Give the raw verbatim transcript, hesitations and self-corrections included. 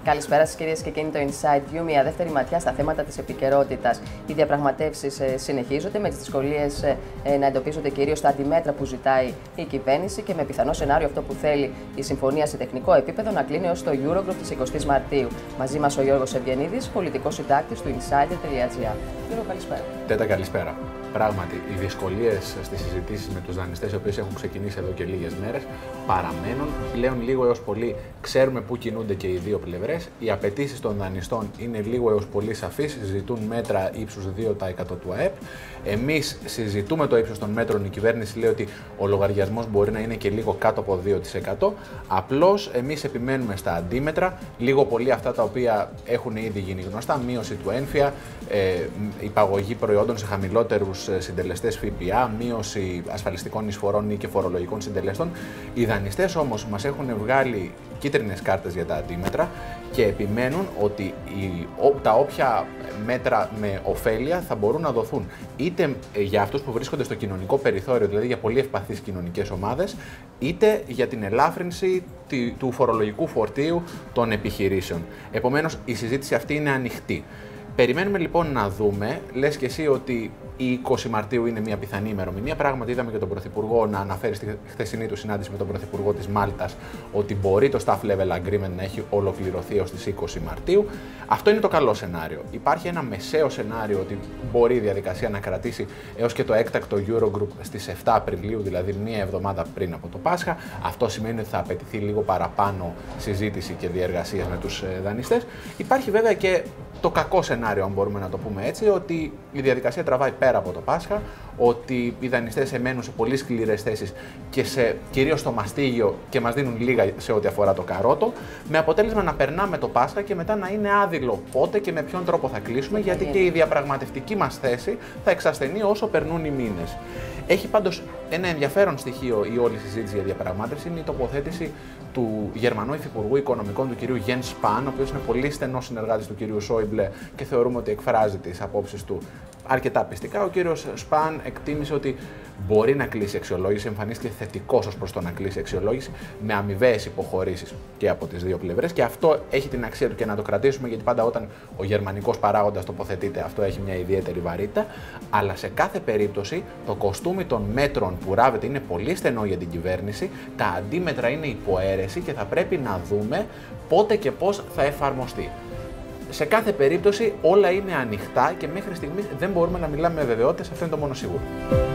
Καλησπέρα σας, κυρίες και κύριοι, το Inside You. Μια δεύτερη ματιά στα θέματα της επικαιρότητας. Οι διαπραγματεύσεις ε, συνεχίζονται με τις δυσκολίες ε, ε, να εντοπίζονται κυρίως στα αντιμέτρα που ζητάει η κυβέρνηση και με πιθανό σενάριο αυτό που θέλει η συμφωνία σε τεχνικό επίπεδο να κλείνει ως το Eurogroup της εικοστής Μαρτίου. Μαζί μας ο Γιώργος Ευγενίδης, πολιτικός συντάκτης του Insider τελεία gr. Γιώργο, καλησπέρα. Τέτα, καλησπέρα. Πράγματι, οι δυσκολίες στις συζητήσεις με τους δανειστές, οι οποίες έχουν ξεκινήσει εδώ και λίγες μέρες, παραμένουν. Πλέον λίγο έως πολύ ξέρουμε πού κινούνται και οι δύο πλευρές. Οι απαιτήσεις των δανειστών είναι λίγο έως πολύ σαφείς. Συζητούν μέτρα ύψους δύο τοις εκατό του ΑΕΠ. Εμείς συζητούμε το ύψος των μέτρων. Η κυβέρνηση λέει ότι ο λογαριασμός μπορεί να είναι και λίγο κάτω από δύο τοις εκατό. Απλώς εμείς επιμένουμε στα αντίμετρα. Λίγο πολύ αυτά τα οποία έχουν ήδη γίνει γνωστά. Μείωση του ένφια, ε, υπαγωγή προϊόντων σε χαμηλότερους συντελεστές ΦΠΑ, μείωση ασφαλιστικών εισφορών ή και φορολογικών συντελεστών. Οι δανειστές όμως μας έχουν βγάλει κίτρινες κάρτες για τα αντίμετρα και επιμένουν ότι οι, τα όποια μέτρα με ωφέλεια θα μπορούν να δοθούν είτε για αυτούς που βρίσκονται στο κοινωνικό περιθώριο, δηλαδή για πολύ ευπαθείς κοινωνικές ομάδες, είτε για την ελάφρυνση του φορολογικού φορτίου των επιχειρήσεων. Επομένως, η συζήτηση αυτή είναι ανοιχτή. Περιμένουμε λοιπόν να δούμε, λες και εσύ ότι η εικοστή Μαρτίου είναι μια πιθανή ημερομηνία. Πράγματι, είδαμε και τον Πρωθυπουργό να αναφέρει στη χθεσινή του συνάντηση με τον Πρωθυπουργό της Μάλτας ότι μπορεί το Staff Level Agreement να έχει ολοκληρωθεί έως τις είκοσι Μαρτίου. Αυτό είναι το καλό σενάριο. Υπάρχει ένα μεσαίο σενάριο ότι μπορεί η διαδικασία να κρατήσει έως και το έκτακτο Eurogroup στις επτά Απριλίου, δηλαδή μία εβδομάδα πριν από το Πάσχα. Αυτό σημαίνει ότι θα απαιτηθεί λίγο παραπάνω συζήτηση και διεργασία με τους δανειστές. Υπάρχει βέβαια και το κακό σενάριο, αν μπορούμε να το πούμε έτσι, ότι η διαδικασία τραβάει πέρα από το Πάσχα, ότι οι δανειστές εμένουν σε πολύ σκληρές θέσεις και σε, κυρίως στο μαστίγιο και μας δίνουν λίγα σε ό,τι αφορά το καρότο, με αποτέλεσμα να περνάμε το Πάσχα και μετά να είναι άδειλο πότε και με ποιον τρόπο θα κλείσουμε, γιατί και η διαπραγματευτική μας θέση θα εξασθενεί όσο περνούν οι μήνες. Έχει πάντως ένα ενδιαφέρον στοιχείο η όλη συζήτηση για διαπραγμάτευση, είναι η τοποθέτηση του Γερμανού Υφυπουργού Οικονομικών, του κυρίου Jens Spahn, ο οποίος είναι πολύ στενός συνεργάτης του κυρίου Σόιμπλε και θεωρούμε ότι εκφράζει τις απόψεις του αρκετά πιστικά. Ο κύριος Σπαν εκτίμησε ότι μπορεί να κλείσει αξιολόγηση, εμφανίστηκε θετικός ως προς το να κλείσει αξιολόγηση με αμοιβαίες υποχωρήσεις και από τις δύο πλευρές. Και αυτό έχει την αξία του και να το κρατήσουμε, γιατί πάντα όταν ο γερμανικός παράγοντας τοποθετείται, αυτό έχει μια ιδιαίτερη βαρύτητα. Αλλά σε κάθε περίπτωση το κοστούμι των μέτρων που ράβεται είναι πολύ στενό για την κυβέρνηση. Τα αντίμετρα είναι υποαίρεση και θα πρέπει να δούμε πότε και πώς θα εφαρμοστεί. Σε κάθε περίπτωση όλα είναι ανοιχτά και μέχρι στιγμής δεν μπορούμε να μιλάμε με βεβαιότητες, αυτό είναι το μόνο σίγουρο.